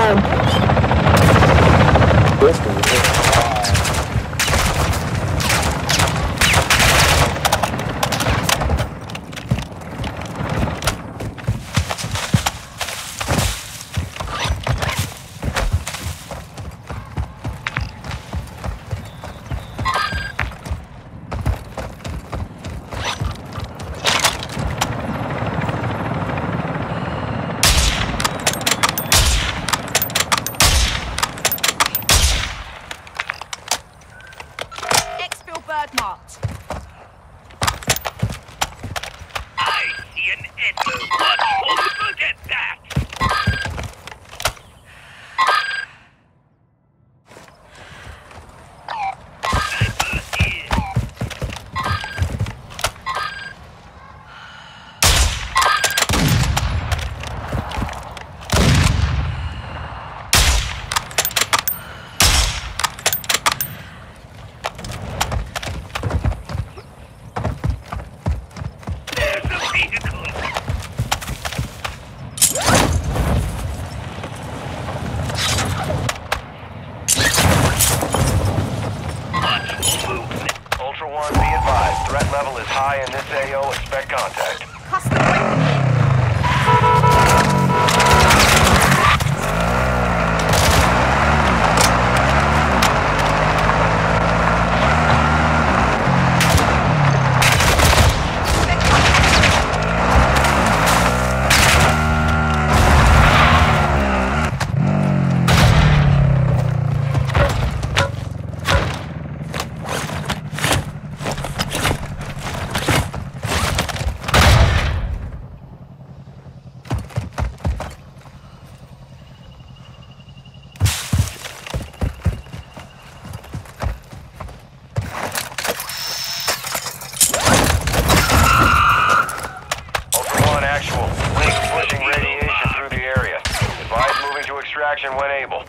when able.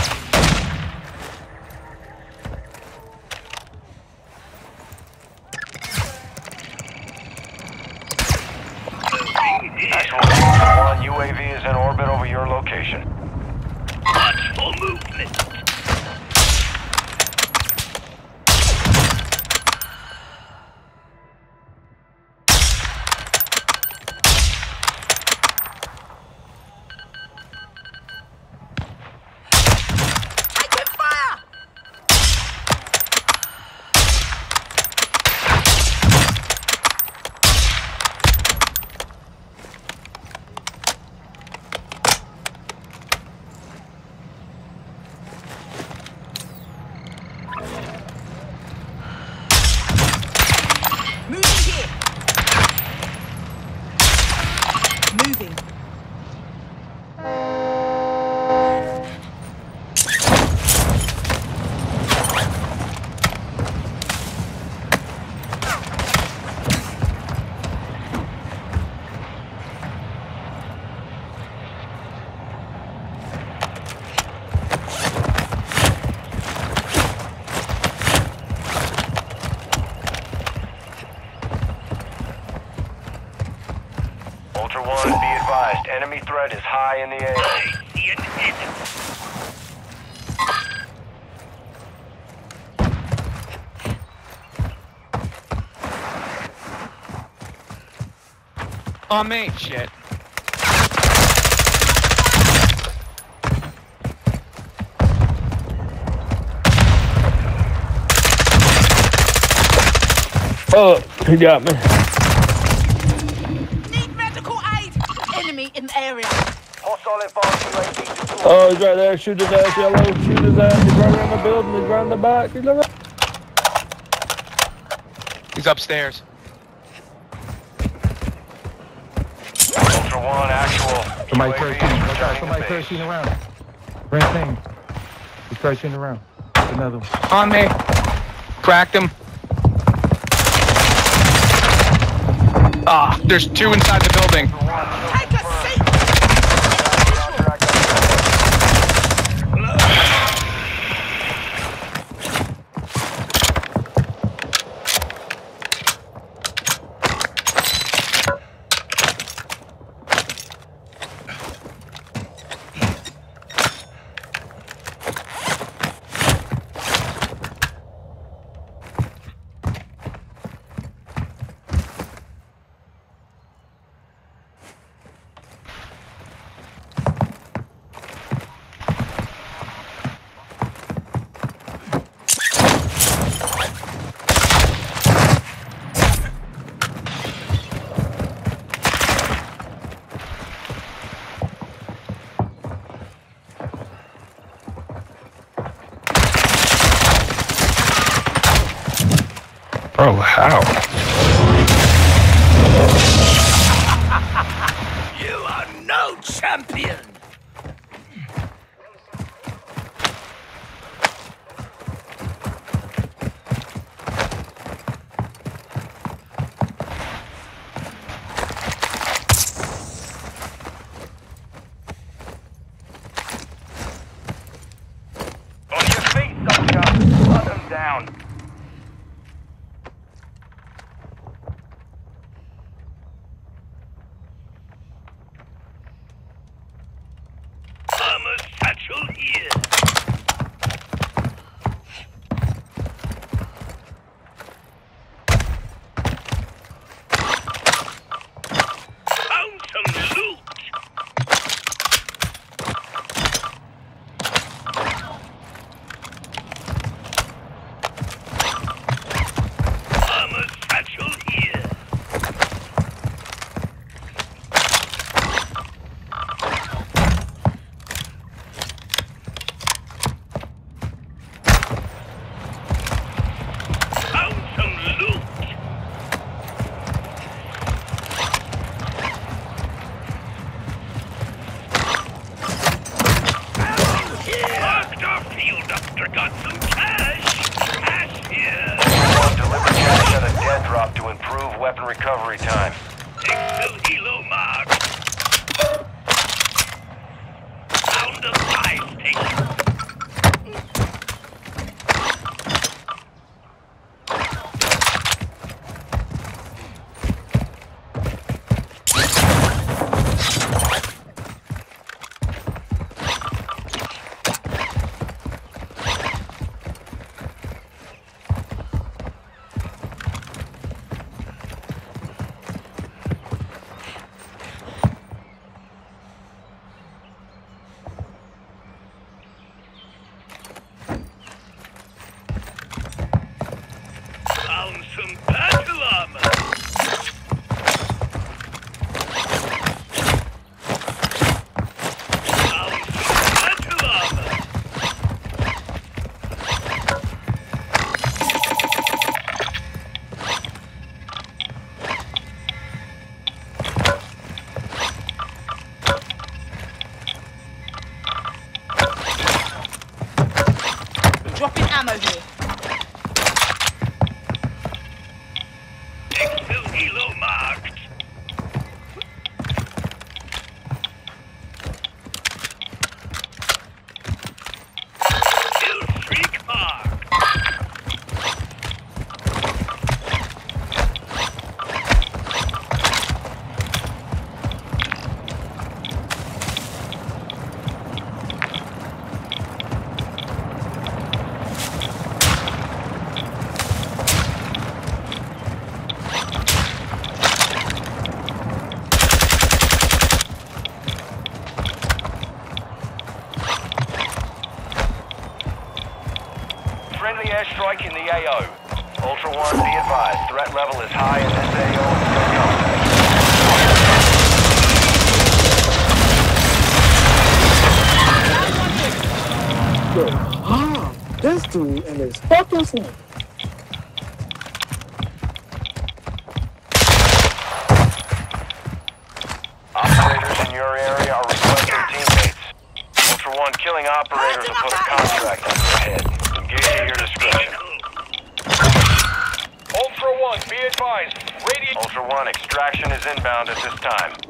Actual 1 UAV is in orbit over your location. Watch for movement. Ultra One, be advised, enemy threat is high in the air. On me, shit. Oh, he got me. Enemy in the area. Hostile advanced UAV. Oh, he's right there. Shoot his ass, yellow. Shoot his ass. He's right around the building. He's right in the back. He's right. He's upstairs. Ultra One, actual. Somebody UAV parachuting. Somebody parachuting around. Brand thing. He's parachuting around. Another one. On me. Cracked him. Ah, there's two inside the building. Take a seat. Bro, how? You are no champion! On your feet, soldier! Put them down! Armor satchel here. Found some loot. Armor satchel here. Found some loot. Marked our field up. Got some cash. Cash here. Deliver cash at a dead drop to improve weapon recovery time. Exfil helo mark. Found a buy station. Found some battle armor. Found some battle armor. Dropping ammo here. Exfil helo marked. Kill streak marked. Friendly airstrike in the AO. Ultra One, be advised. Threat level is high in this AO. This dude and his fucking snake. Operators in your area are requesting teammates. Ultra One, killing operators will put a contract on your head. Engage at your discretion. Ultra One, be advised. Ultra One, extraction is inbound at this time.